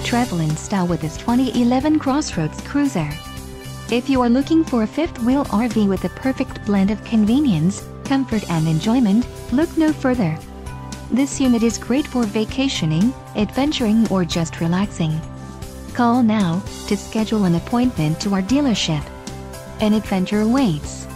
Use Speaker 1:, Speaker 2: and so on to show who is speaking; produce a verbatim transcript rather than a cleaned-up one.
Speaker 1: travel in style with this twenty eleven CROSSROADS Cruiser. If you are looking for a fifth-wheel R V with the perfect blend of convenience, comfort and enjoyment, look no further. This unit is great for vacationing, adventuring or just relaxing. Call now to schedule an appointment to our dealership. An adventure awaits.